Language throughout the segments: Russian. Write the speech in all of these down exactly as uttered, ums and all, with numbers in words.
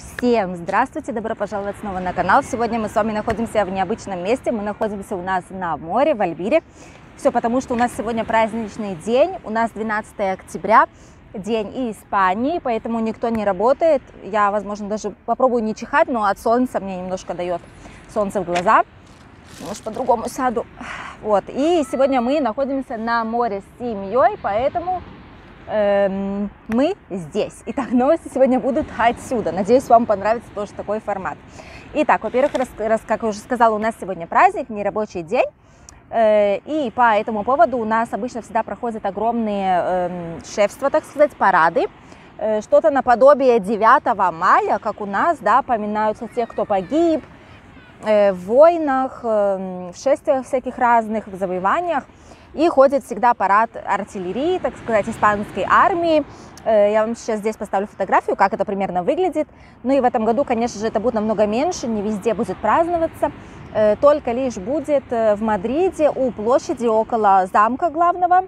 Всем здравствуйте, добро пожаловать снова на канал. Сегодня мы с вами находимся в необычном месте. Мы находимся у нас на море, в Альбире. Все потому, что у нас сегодня праздничный день. У нас двенадцатое октября, день Испании, поэтому никто не работает. Я, возможно, даже попробую не чихать, но от солнца мне немножко дает солнце в глаза. Может, по-другому сяду. Вот. И сегодня мы находимся на море с семьей, поэтому эм, мы здесь. Итак, новости сегодня будут отсюда. Надеюсь, вам понравится тоже такой формат. Итак, во-первых, раз, раз, как я уже сказала, у нас сегодня праздник, не рабочий день. Э, и по этому поводу у нас обычно всегда проходят огромные э, шефства, так сказать, парады. Э, что-то наподобие девятого мая, как у нас, да, поминаются тех, кто погиб в войнах, в шествиях всяких разных, в завоеваниях. И ходит всегда парад артиллерии, так сказать, испанской армии. Я вам сейчас здесь поставлю фотографию, как это примерно выглядит. Ну и в этом году, конечно же, это будет намного меньше, не везде будет праздноваться. Только лишь будет в Мадриде у площади около замка главного.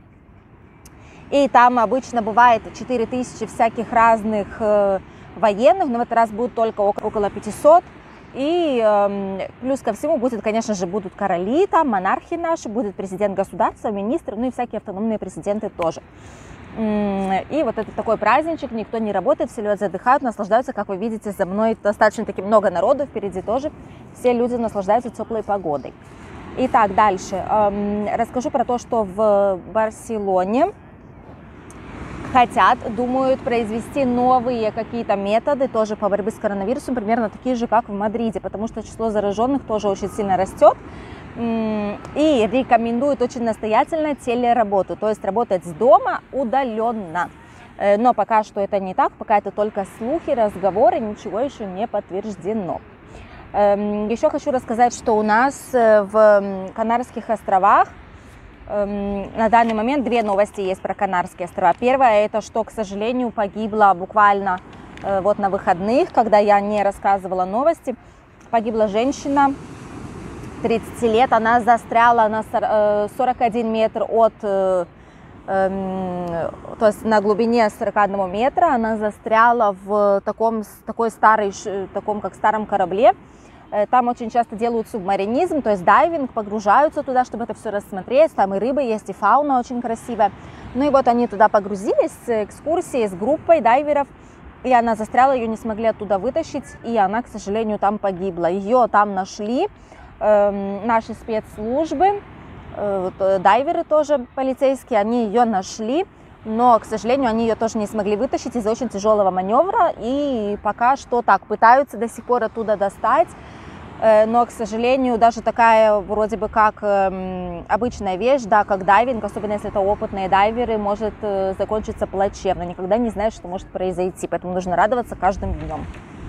И там обычно бывает четыре тысячи всяких разных военных, но в этот раз будет только около пятисот. И э, плюс ко всему будет, конечно же, будут короли, там, монархи наши, будет президент государства, министры, ну и всякие автономные президенты тоже. И вот это такой праздничек, никто не работает, все люди отдыхают, наслаждаются, как вы видите, за мной достаточно таки много народу, впереди тоже все люди наслаждаются теплой погодой. Итак, дальше. Э, расскажу про то, что в Барселоне хотят, думают произвести новые какие-то методы тоже по борьбе с коронавирусом, примерно такие же, как в Мадриде, потому что число зараженных тоже очень сильно растет. И рекомендуют очень настоятельно телеработу, то есть работать с дома удаленно. Но пока что это не так, пока это только слухи, разговоры, ничего еще не подтверждено. Еще хочу рассказать, что у нас в Канарских островах на данный момент две новости есть про Канарские острова. Первая, это что, к сожалению, погибла буквально э, вот на выходных, когда я не рассказывала новости, погибла женщина тридцати лет, она застряла на сорок один метр от, э, э, то есть на глубине сорок одного метра, она застряла в таком, такой старой, таком как старом корабле. Там очень часто делают субмаринизм, то есть дайвинг, погружаются туда, чтобы это все рассмотреть. Там и рыбы есть, и фауна очень красивая. Ну и вот они туда погрузились с экскурсией, с группой дайверов. И она застряла, ее не смогли оттуда вытащить. И она, к сожалению, там погибла. Ее там нашли э, наши спецслужбы, э, вот, дайверы тоже полицейские, они ее нашли. Но, к сожалению, они ее тоже не смогли вытащить из-за очень тяжелого маневра. И пока что так пытаются до сих пор оттуда достать. Но, к сожалению, даже такая вроде бы как э, обычная вещь, да, как дайвинг, особенно если это опытные дайверы, может э, закончиться плачевно. Никогда не знаешь, что может произойти, поэтому нужно радоваться каждым днем.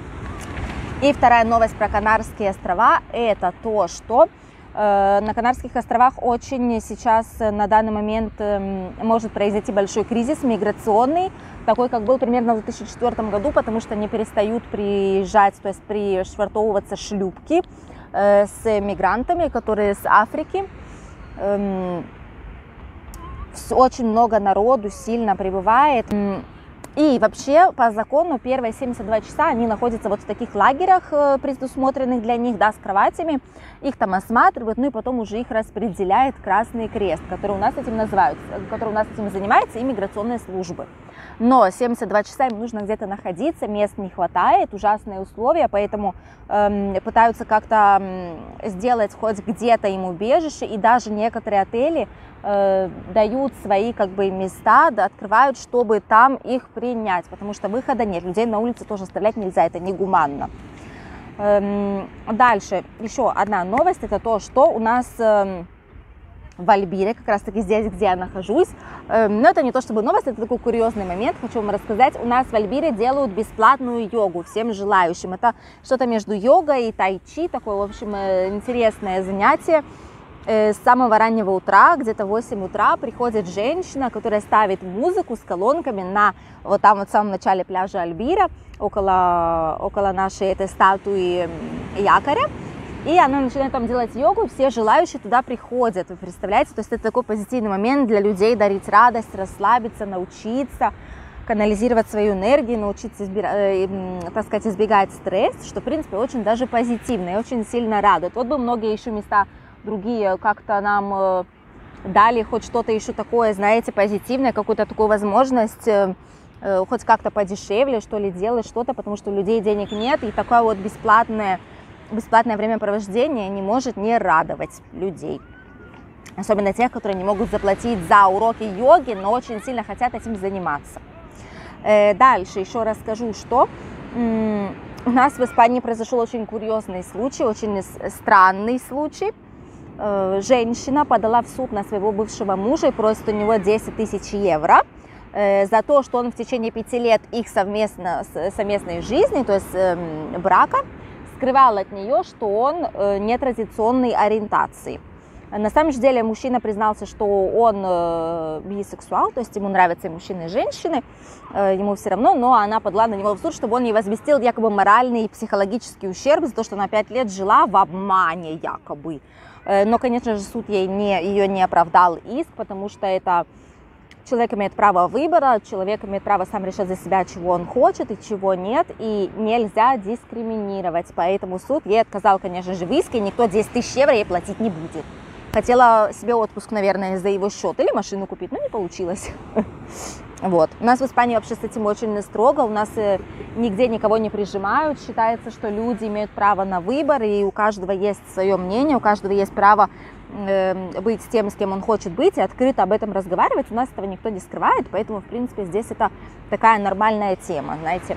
И вторая новость про Канарские острова – это то, что э, на Канарских островах очень сейчас на данный момент э, может произойти большой кризис миграционный, такой, как был примерно в две тысячи четвёртом году, потому что не перестают приезжать, то есть пришвартовываться шлюпки э, с мигрантами, которые с Африки. Эм, очень много народу сильно прибывает. И вообще, по закону, первые семьдесят два часа они находятся вот в таких лагерях, предусмотренных для них, да, с кроватями. Их там осматривают, ну и потом уже их распределяет Красный Крест, который у нас этим называют, который у нас этим занимается иммиграционные службы. Но семьдесят два часа им нужно где-то находиться, мест не хватает, ужасные условия, поэтому эм, пытаются как-то эм, сделать хоть где-то им убежище, и даже некоторые отели э, дают свои как бы места, да, открывают, чтобы там их принять, потому что выхода нет, людей на улице тоже оставлять нельзя, это негуманно. Эм, дальше, еще одна новость, это то, что у нас Эм, в Альбире, как раз таки здесь, где я нахожусь. Но это не то чтобы новость, это такой курьезный момент, хочу вам рассказать. У нас в Альбире делают бесплатную йогу всем желающим. Это что-то между йогой и тай-чи, такое, в общем, интересное занятие. С самого раннего утра, где-то в восемь утра, приходит женщина, которая ставит музыку с колонками на вот там вот в самом начале пляжа Альбира, около, около нашей этой статуи якоря. И она начинает там делать йогу, все желающие туда приходят, вы представляете? То есть это такой позитивный момент для людей, дарить радость, расслабиться, научиться. канализировать свою энергию, научиться, так сказать, избегать стресс, что, в принципе, очень даже позитивно и очень сильно радует. Вот бы многие еще места другие как-то нам дали хоть что-то еще такое, знаете, позитивное, какую-то такую возможность хоть как-то подешевле, что ли, делать что-то, потому что у людей денег нет, и такое вот бесплатное, бесплатное времяпровождение не может не радовать людей. Особенно тех, которые не могут заплатить за уроки йоги, но очень сильно хотят этим заниматься. Дальше еще расскажу, что у нас в Испании произошел очень курьезный случай, очень странный случай. Женщина подала в суд на своего бывшего мужа и просит у него десять тысяч евро за то, что он в течение пяти лет их совместно, совместной жизни, то есть брака, скрывал от нее, что он нетрадиционной ориентации. На самом же деле мужчина признался, что он бисексуал, то есть ему нравятся и мужчины, и женщины, ему все равно, но она подала на него в суд, чтобы он ей возместил якобы моральный и психологический ущерб за то, что она пять лет жила в обмане якобы. Но, конечно же, суд ей не, ее не оправдал иск, потому что это человек имеет право выбора, человек имеет право сам решать за себя, чего он хочет и чего нет, и нельзя дискриминировать. Поэтому суд ей отказал, конечно же, в иске, никто десять тысяч евро ей платить не будет. Хотела себе отпуск, наверное, за его счет или машину купить, но не получилось. Вот. У нас в Испании вообще с этим очень строго, у нас нигде никого не прижимают, считается, что люди имеют право на выбор, и у каждого есть свое мнение, у каждого есть право э, быть с тем, с кем он хочет быть, и открыто об этом разговаривать. У нас этого никто не скрывает, поэтому, в принципе, здесь это такая нормальная тема, знаете.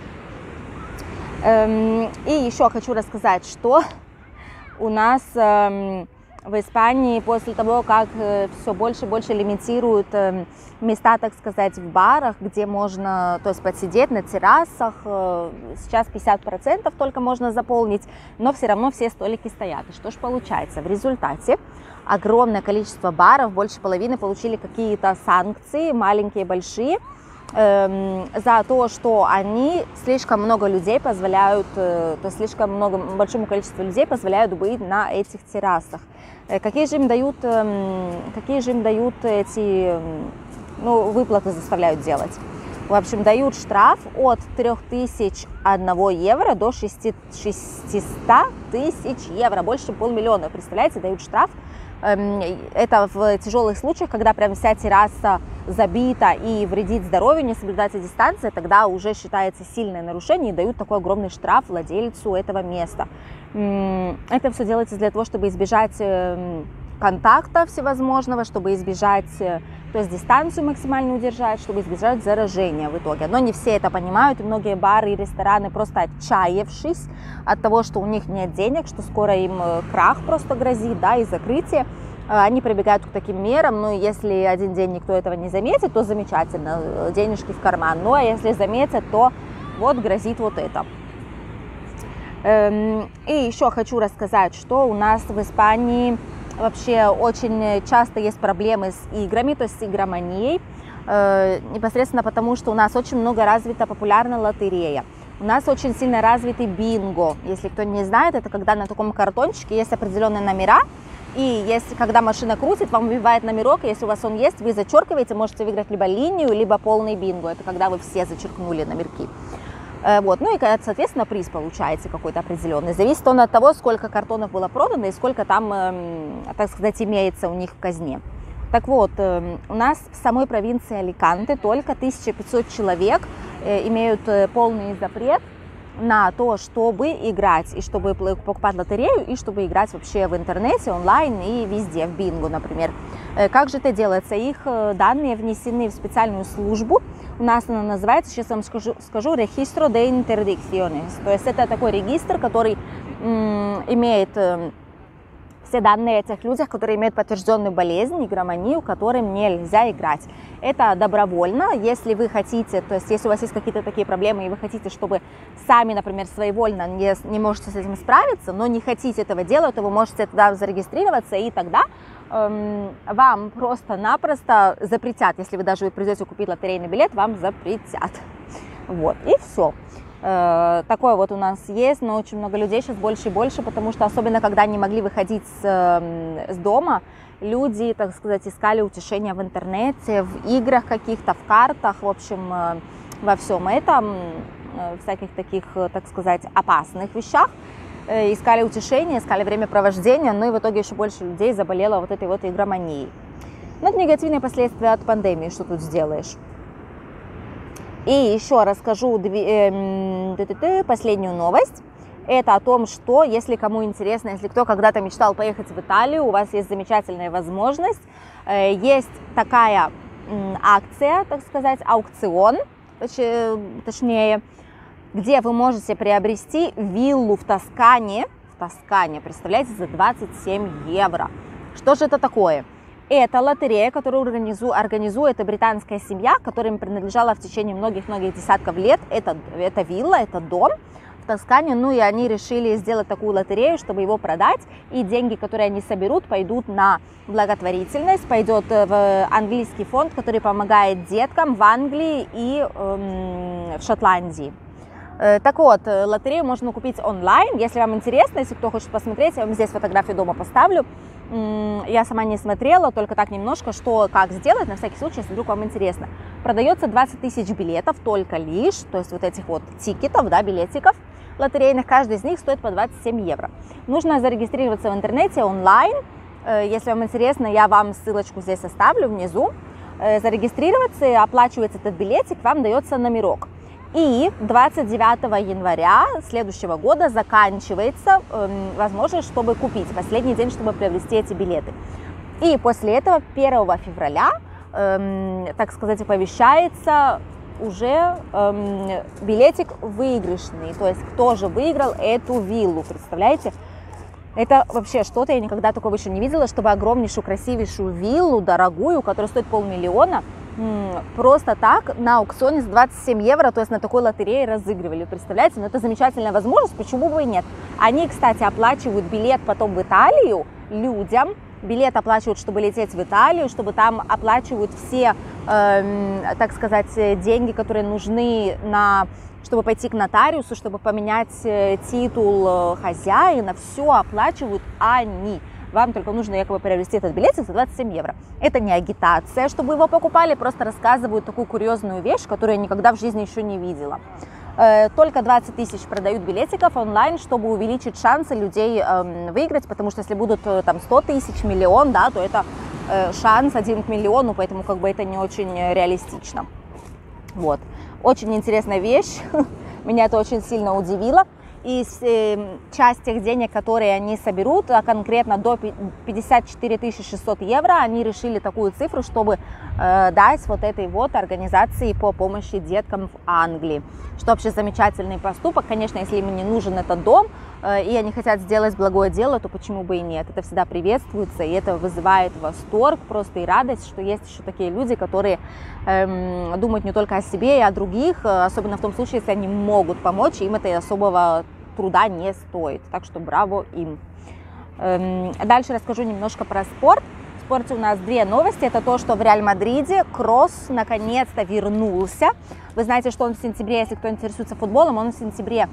Эм, и еще хочу рассказать, что у нас... Эм, В Испании после того, как все больше и больше лимитируют места, так сказать, в барах, где можно, то есть, подсидеть на террасах, сейчас пятьдесят процентов только можно заполнить, но все равно все столики стоят. И что же получается? В результате огромное количество баров, больше половины, получили какие-то санкции, маленькие, большие, за то, что они слишком много людей позволяют, то есть слишком много, большому количеству людей позволяют быть на этих террасах. Какие же им дают, какие же им дают эти, ну, выплаты заставляют делать? В общем, дают штраф от трёх тысяч одного евро до шестисот тысяч евро, больше, чем полмиллиона, представляете, дают штраф. Это в тяжелых случаях, когда прям вся терраса забита и вредит здоровью, не соблюдается дистанция, тогда уже считается сильное нарушение и дают такой огромный штраф владельцу этого места. Это все делается для того, чтобы избежать контакта всевозможного, чтобы избежать, то есть дистанцию максимально удержать, чтобы избежать заражения в итоге. Но не все это понимают, и многие бары и рестораны, просто отчаявшись от того, что у них нет денег, что скоро им крах просто грозит, да, и закрытие, они прибегают к таким мерам. Ну, если один день никто этого не заметит, то замечательно, денежки в карман. Ну, а если заметят, то вот грозит вот это. И еще хочу рассказать, что у нас в Испании вообще очень часто есть проблемы с играми, то есть с игроманией, непосредственно потому, что у нас очень много развита популярная лотерея. У нас очень сильно развитый бинго. Если кто не знает, это когда на таком картончике есть определенные номера, и если, когда машина крутит, вам выбивает номерок, и если у вас он есть, вы зачеркиваете, можете выиграть либо линию, либо полный бинго. Это когда вы все зачеркнули номерки. Вот. Ну и, соответственно, приз получаете какой-то определенный. Зависит он от того, сколько картонов было продано и сколько там, так сказать, имеется у них в казне. Так вот, у нас в самой провинции Аликанте только тысяча пятьсот человек имеют полный запрет на то, чтобы играть, и чтобы покупать лотерею, и чтобы играть вообще в интернете, онлайн и везде, в бинго, например. Как же это делается? Их данные внесены в специальную службу. У нас она называется, сейчас вам скажу, скажу Registro de Interdicciones. То есть это такой регистр, который м, имеет э, все данные о тех людях, которые имеют подтвержденную болезнь, игроманию, которым нельзя играть. Это добровольно. Если вы хотите, то есть если у вас есть какие-то такие проблемы, и вы хотите, чтобы сами, например, своевольно не, не можете с этим справиться, но не хотите этого делать, то вы можете туда зарегистрироваться, и тогда эм, вам просто-напросто запретят, если вы даже вы придете купить лотерейный билет, вам запретят. Вот, и все. Э, такое вот у нас есть, но очень много людей сейчас больше и больше, потому что особенно когда не могли выходить с, э, с дома, люди, так сказать, искали утешения в интернете, в играх каких-то, в картах, в общем, во всем этом, в всяких таких, так сказать, опасных вещах. Искали утешение, искали времяпровождения, но и в итоге еще больше людей заболело вот этой вот игроманией. Ну, это негативные последствия от пандемии, что тут сделаешь. И еще расскажу две, последнюю новость. Это о том, что, если кому интересно, если кто когда-то мечтал поехать в Италию, у вас есть замечательная возможность. Есть такая акция, так сказать, аукцион, точнее, где вы можете приобрести виллу в Тоскане, в Тоскане, представляете, за двадцать семь евро. Что же это такое? Это лотерея, которую организует британская семья, которая им принадлежала в течение многих-многих десятков лет. Это, это вилла, это дом в Тоскане, ну и они решили сделать такую лотерею, чтобы его продать, и деньги, которые они соберут, пойдут на благотворительность, пойдет в английский фонд, который помогает деткам в Англии и эм, в Шотландии. Так вот, лотерею можно купить онлайн, если вам интересно, если кто хочет посмотреть, я вам здесь фотографию дома поставлю. Я сама не смотрела, только так немножко, что, как сделать, на всякий случай, если вдруг вам интересно. Продается двадцать тысяч билетов только лишь, то есть вот этих вот тикетов, да, билетиков лотерейных, каждый из них стоит по двадцать семь евро. Нужно зарегистрироваться в интернете онлайн, если вам интересно, я вам ссылочку здесь оставлю внизу. Зарегистрироваться, оплачивается этот билетик, вам дается номерок. И двадцать девятого января следующего года заканчивается э, возможность, чтобы купить, последний день, чтобы приобрести эти билеты. И после этого первого февраля, э, так сказать, оповещается уже э, билетик выигрышный, то есть кто же выиграл эту виллу, представляете? Это вообще что-то, я никогда такого еще не видела, чтобы огромнейшую, красивейшую виллу, дорогую, которая стоит полмиллиона, просто так на аукционе за двадцать семь евро, то есть на такой лотерее разыгрывали, представляете? Но это замечательная возможность, почему бы и нет. Они, кстати, оплачивают билет потом в Италию людям, билет оплачивают, чтобы лететь в Италию, чтобы там оплачивают все, э, так сказать, деньги, которые нужны, на, чтобы пойти к нотариусу, чтобы поменять титул хозяина, все оплачивают они. Вам только нужно якобы приобрести этот билетик за двадцать семь евро. Это не агитация, чтобы его покупали, просто рассказывают такую курьезную вещь, которую я никогда в жизни еще не видела. Только двадцать тысяч продают билетиков онлайн, чтобы увеличить шансы людей выиграть, потому что если будут там сто тысяч, миллион, да, то это шанс один к миллиону, поэтому как бы это не очень реалистично. Вот. Очень интересная вещь, меня это очень сильно удивило. И э, часть тех денег, которые они соберут, а конкретно до пятьдесят четыре тысячи шестьсот евро, они решили такую цифру, чтобы э, дать вот этой вот организации по помощи деткам в Англии. Что вообще замечательный поступок. Конечно, если им не нужен этот дом, э, и они хотят сделать благое дело, то почему бы и нет. Это всегда приветствуется, и это вызывает восторг просто и радость, что есть еще такие люди, которые э, думают не только о себе и о других, особенно в том случае, если они могут помочь, им это и особого труда не стоит, так что браво им. Дальше расскажу немножко про спорт. В спорте у нас две новости. Это то, что в Реаль Мадриде Кросс наконец-то вернулся. Вы знаете, что он в сентябре, если кто интересуется футболом, он в сентябре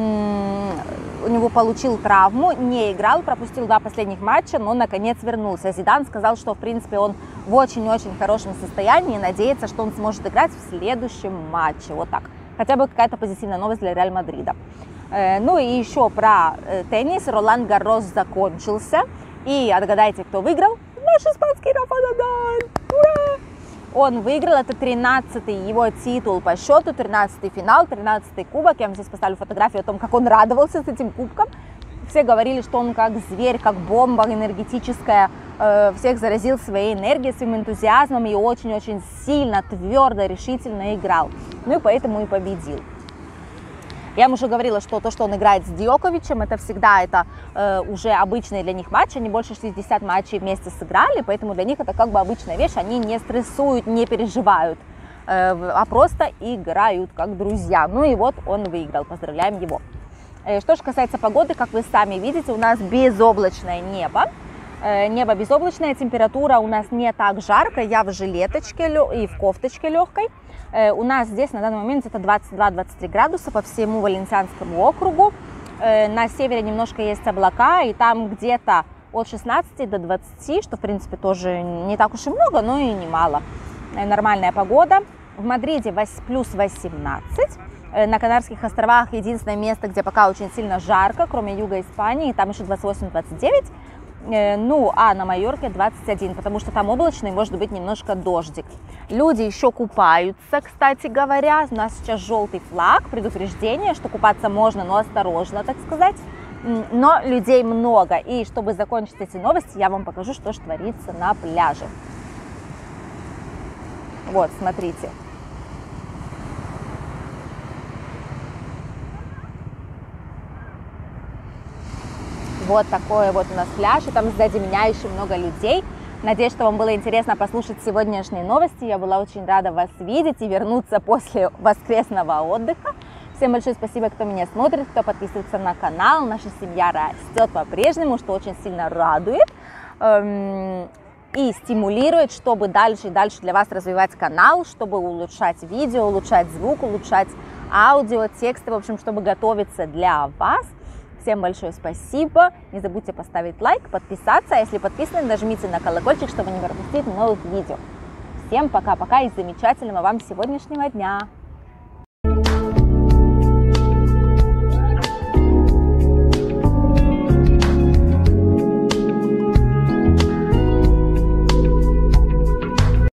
у него получил травму, не играл, пропустил два последних матча, но наконец вернулся. Зидан сказал, что в принципе он в очень-очень хорошем состоянии и надеется, что он сможет играть в следующем матче. Вот так. Хотя бы какая-то позитивная новость для Реаль Мадрида. Ну и еще про теннис. Ролан Гаррос закончился. И отгадайте, кто выиграл? Наш испанский Рафа Надаль! Ура! Он выиграл, это тринадцатый его титул по счету, тринадцатый финал, тринадцатый кубок. Я вам здесь поставлю фотографию о том, как он радовался с этим кубком. Все говорили, что он как зверь, как бомба энергетическая, всех заразил своей энергией, своим энтузиазмом и очень-очень сильно, твердо, решительно играл. Ну и поэтому и победил. Я вам уже говорила, что то, что он играет с Диоковичем, это всегда это э, уже обычные для них матчи. Они больше шестидесяти матчей вместе сыграли, поэтому для них это как бы обычная вещь. Они не стрессуют, не переживают, э, а просто играют как друзья. Ну и вот он выиграл, поздравляем его. Э, что же касается погоды, как вы сами видите, у нас безоблачное небо. Э, небо безоблачное, температура у нас не так жарко. Я в жилеточке и в кофточке легкой. У нас здесь на данный момент это двадцать два — двадцать три градуса по всему Валенсианскому округу. На севере немножко есть облака, и там где-то от шестнадцати до двадцати, что в принципе тоже не так уж и много, но и немало. Нормальная погода. В Мадриде плюс восемнадцать. На Канарских островах единственное место, где пока очень сильно жарко, кроме юга Испании, там еще двадцать восемь — двадцать девять. Ну, а на Майорке двадцать один, потому что там облачно и может быть немножко дождик. Люди еще купаются, кстати говоря. У нас сейчас желтый флаг, предупреждение, что купаться можно, но осторожно, так сказать. Но людей много. И чтобы закончить эти новости, я вам покажу, что же творится на пляже. Вот, смотрите. Вот такой вот у нас пляж, и там сзади меня еще много людей. Надеюсь, что вам было интересно послушать сегодняшние новости. Я была очень рада вас видеть и вернуться после воскресного отдыха. Всем большое спасибо, кто меня смотрит, кто подписывается на канал. Наша семья растет по-прежнему, что очень сильно радует эм, и стимулирует, чтобы дальше и дальше для вас развивать канал, чтобы улучшать видео, улучшать звук, улучшать аудио, тексты, в общем, чтобы готовиться для вас. Всем большое спасибо. Не забудьте поставить лайк, подписаться. А если подписаны, нажмите на колокольчик, чтобы не пропустить новых видео. Всем пока-пока и замечательного вам сегодняшнего дня.